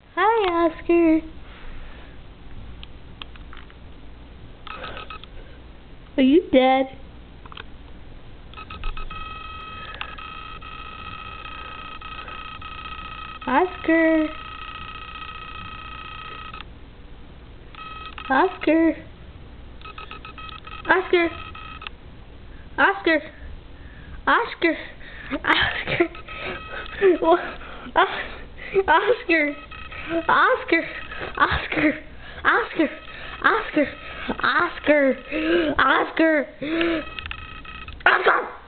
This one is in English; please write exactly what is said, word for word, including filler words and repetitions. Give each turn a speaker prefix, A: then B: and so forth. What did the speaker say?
A: Hi, Oscar. Are you dead? Oscar. Oscar. Oscar. Oscar. Oscar. Oscar. Oscar. Oscar. Oscar. Oscar. Oscar. Oscar. Oscar. Oscar.